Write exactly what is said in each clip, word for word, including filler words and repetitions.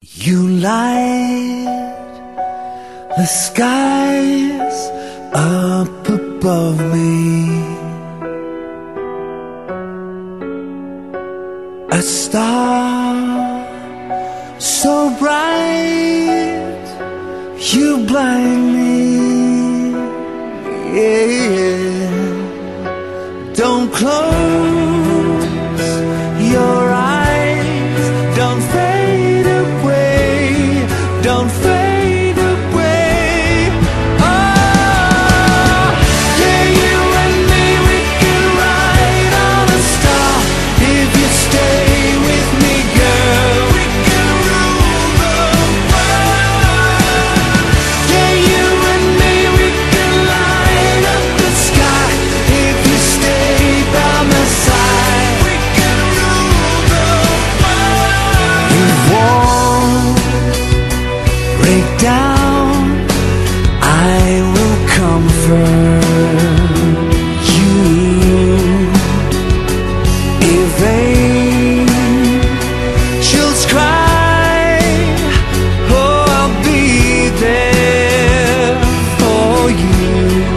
You light the skies up above me, a star so bright you blind me. Yeah. Don't close your eyes, don't fade away, don't fade away. Oh, yeah, you and me, we can ride on a star. If you stay with me, girl, we can rule the world. Yeah, you and me, we can light up the sky. If you stay by my side, we can rule the world. It won't break down, I will comfort you. If angels cry, oh, I'll be there for you.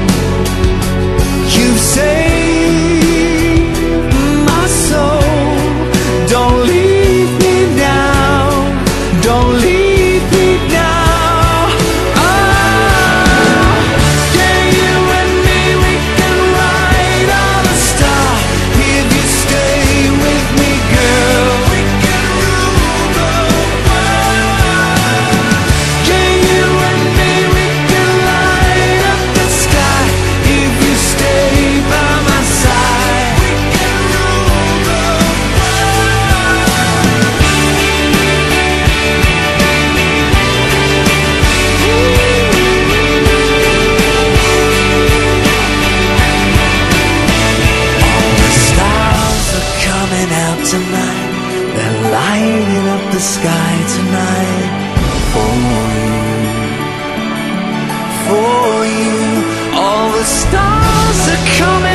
You've saved my soul, don't leave me now, don't leave me now. Oh, yeah, you and me, we can ride on a star. If you stay with me, girl, we can rule the world. Yeah, you and me, we can light up the sky. If you stay by my side, we can rule the All the stars are coming out tonight, they're lighting up the sky tonight for you, for you. All the stars are coming